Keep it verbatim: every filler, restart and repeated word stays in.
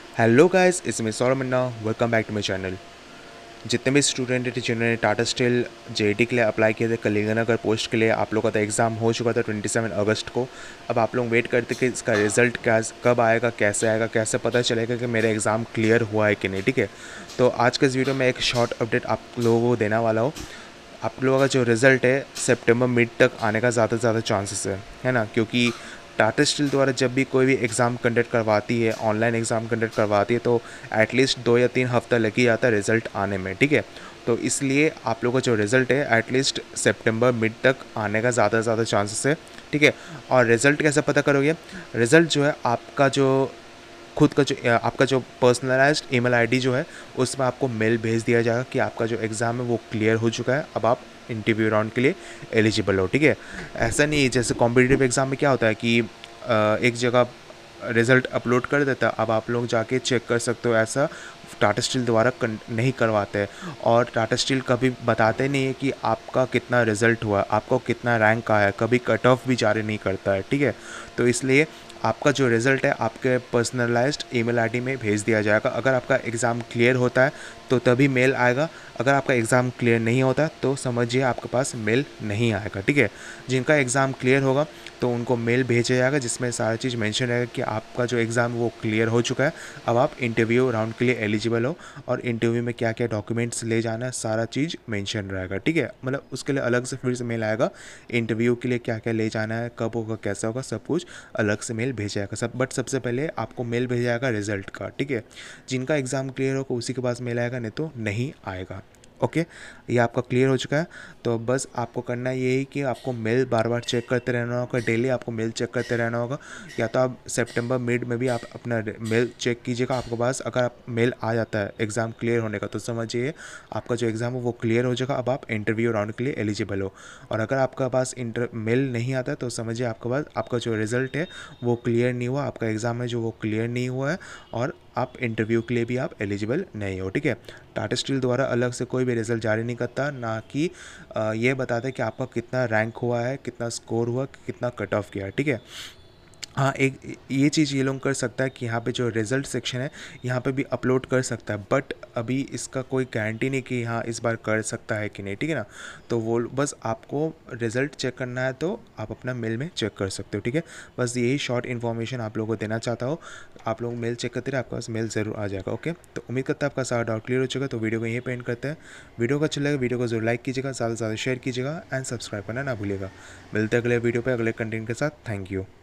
Hello guys, it's me Saurabh Manna. Welcome back to my channel. जितने भी student थे जिन्होंने टाटा स्टील जेईटी के लिए अप्लाई किए थे, कलिंगनगर पोस्ट के लिए, आप लोगों का एग्ज़ाम हो चुका था ट्वेंटी सेवन अगस्त को। अब आप लोग वेट करते कि इसका रिज़ल्ट क्या कब आएगा, कैसे आएगा, कैसे पता चलेगा कि मेरा एग्ज़ाम क्लियर हुआ है कि नहीं। ठीक है, तो आज के इस वीडियो में एक शॉर्ट अपडेट आप लोगों को देने वाला हूँ। आप लोगों का जो रिज़ल्ट है सितंबर मिड तक आने का ज़्यादा से ज़्यादा चांसेस है है ना, क्योंकि टाटा स्टील द्वारा जब भी कोई भी एग्ज़ाम कंडक्ट करवाती है, ऑनलाइन एग्ज़ाम कंडक्ट करवाती है, तो एटलीस्ट दो या तीन हफ्ता लग ही जाता है रिज़ल्ट आने में। ठीक है, तो इसलिए आप लोगों का जो रिज़ल्ट है एटलीस्ट सितंबर मिड तक आने का ज़्यादा से ज़्यादा चांसेस है। ठीक है, और रिज़ल्ट कैसे पता करोगे? रिज़ल्ट जो है आपका जो खुद का जो आपका जो पर्सनलाइज्ड ईमेल आईडी जो है उसमें आपको मेल भेज दिया जाएगा कि आपका जो एग्ज़ाम है वो क्लियर हो चुका है, अब आप इंटरव्यू राउंड के लिए एलिजिबल हो। ठीक है, ऐसा नहीं जैसे कॉम्पिटिटिव एग्ज़ाम में क्या होता है कि एक जगह रिज़ल्ट अपलोड कर देता है, अब आप लोग जाके चेक कर सकते हो। ऐसा टाटा स्टील द्वारा नहीं करवाते हैं, और टाटा स्टील कभी बताते नहीं है कि आपका कितना रिज़ल्ट हुआ, आपको कितना रैंक आया, कभी कट ऑफ भी जारी नहीं करता है। ठीक है, तो इसलिए आपका जो रिज़ल्ट है आपके पर्सनलाइज्ड ईमेल आईडी में भेज दिया जाएगा। अगर आपका एग्ज़ाम क्लियर होता है तो तभी मेल आएगा, अगर आपका एग्ज़ाम क्लियर नहीं होता तो समझिए आपके पास मेल नहीं आएगा। ठीक है, जिनका एग्ज़ाम क्लियर होगा तो उनको मेल भेजा जाएगा जिसमें सारा चीज़ मेंशन रहेगा कि आपका जो एग्ज़ाम वो क्लियर हो चुका है, अब आप इंटरव्यू राउंड के लिए एलिजिबल हो, और इंटरव्यू में क्या क्या डॉक्यूमेंट्स ले जाना है सारा चीज़ मेंशन रहेगा। ठीक है, मतलब उसके लिए अलग से फिर से मेल आएगा, इंटरव्यू के लिए क्या क्या ले जाना है, कब होगा, कैसा होगा, सब कुछ अलग से मेल भेजा जाएगा सब। बट सबसे पहले आपको मेल भेजा जाएगा रिज़ल्ट का। ठीक है, जिनका एग्ज़ाम क्लियर होगा उसी के पास मेल आएगा, नहीं तो नहीं आएगा। ओके, ये आपका क्लियर हो चुका है। तो बस आपको करना ये है कि आपको मेल बार बार चेक करते रहना होगा, डेली आपको मेल चेक करते रहना होगा। या तो आप सितंबर मिड में भी आप अपना मेल चेक कीजिएगा, आपके पास अगर आप मेल आ जाता है एग्ज़ाम क्लियर होने का तो समझिए आपका जो एग्ज़ाम है वो क्लियर हो जाएगा, अब आप इंटरव्यू राउंड के लिए एलिजिबल हो। और अगर आपका पास इंटर मेल नहीं आता तो समझिए आपके पास आपका जो रिज़ल्ट है वो क्लियर नहीं हुआ, आपका एग्ज़ाम है जो वो क्लियर नहीं हुआ है, और आप इंटरव्यू के लिए भी आप एलिजिबल नहीं हो। ठीक है, टाटा स्टील द्वारा अलग से कोई भी रिज़ल्ट जारी नहीं करता, ना कि ये बताता है कि आपका कितना रैंक हुआ है, कितना स्कोर हुआ, कितना कट ऑफ किया है। ठीक है, हाँ, एक ये चीज़ ये लोग कर सकता है कि यहाँ पे जो रिज़ल्ट सेक्शन है यहाँ पे भी अपलोड कर सकता है, बट अभी इसका कोई गारंटी नहीं कि हाँ इस बार कर सकता है कि नहीं। ठीक है ना, तो वो बस आपको रिज़ल्ट चेक करना है तो आप अपना मेल में चेक कर सकते हो। ठीक है, बस यही शॉर्ट इन्फॉर्मेशन आप लोगों को देना चाहता हूँ। आप लोग मेल चेक करते रहे, आपके पास मेल ज़रूर आ जाएगा। ओके, तो उम्मीद करता है आपका सारा डाउट क्लियर हो चुका है। तो वीडियो को यहीं पे एंड करते हैं। वीडियो को अच्छा लगे वीडियो को जरूर लाइक कीजिएगा, ज़्यादा से ज़्यादा शेयर कीजिएगा, एंड सब्सक्राइब करना ना भूलिएगा। मिलते हैं अगले वीडियो पर अगले कंटेंट के साथ। Thank you.